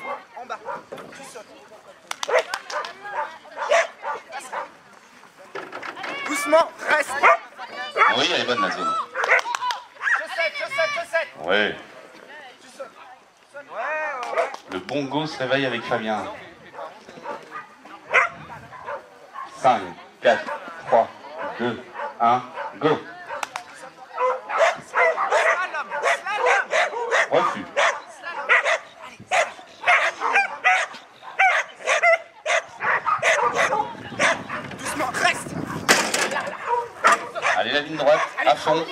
En bas. Tu sautes. Doucement, reste. Oui, elle est bonne la zone. Chaussette. Ouais. Tu sautes. Ouais. Le bongo se réveille avec Fabien. 5, 4, 3, 2, 1, go. Refus. Doucement, reste. Allez, la ligne droite, à fond.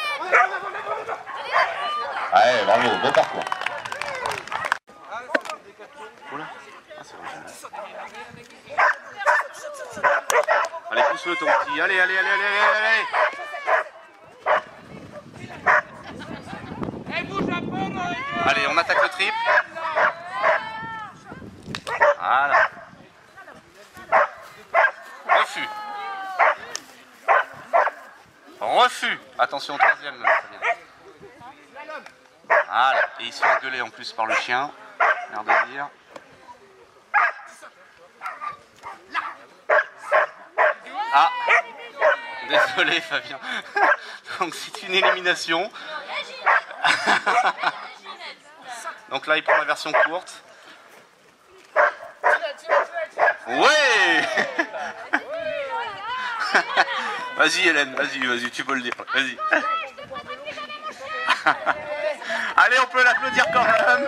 Allez, bravo, beau parcours. Oula. Ah, c'est original. Allez, pousse-le ton petit. Allez. Allez, on attaque le triple. Voilà. Refus. Attention au troisième. Voilà. Et il se fait engueuler en plus par le chien. L'air de dire. Ah. Désolé Fabien. Donc c'est une élimination. Donc là il prend la version courte. Ouais. Vas-y Hélène, vas-y, tu peux le dire. Vas-y. Allez, on peut l'applaudir quand même.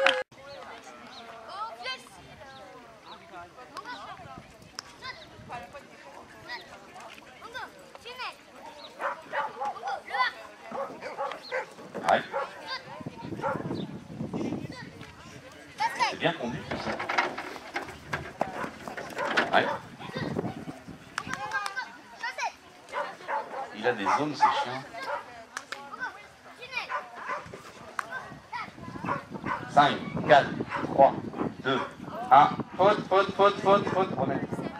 Ouais. C'est bien conduit tout ça. Ouais. Il a des zones, ce chien. 5, 4, 3, 2, 1. Faute. Remets.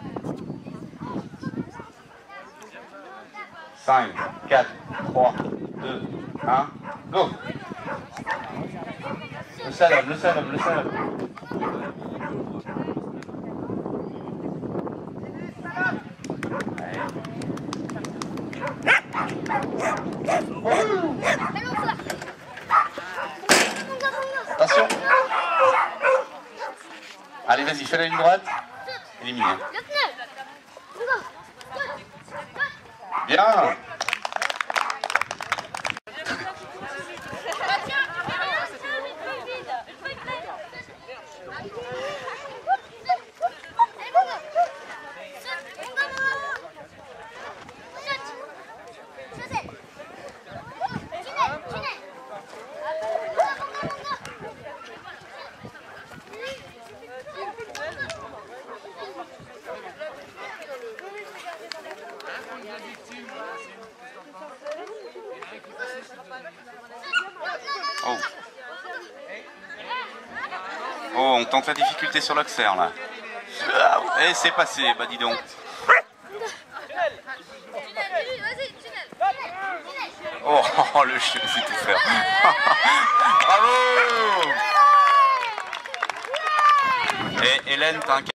5, 4, 3, 2, 1. Go. Le slalom. Attention. Allez, vas-y, fais la ligne droite. Éliminé. Bien. Oh, on tente la difficulté sur l'Auxerre là. Et c'est passé, bah dis donc. Oh, le chien sait tout faire. Bravo. Et Hélène, t'as un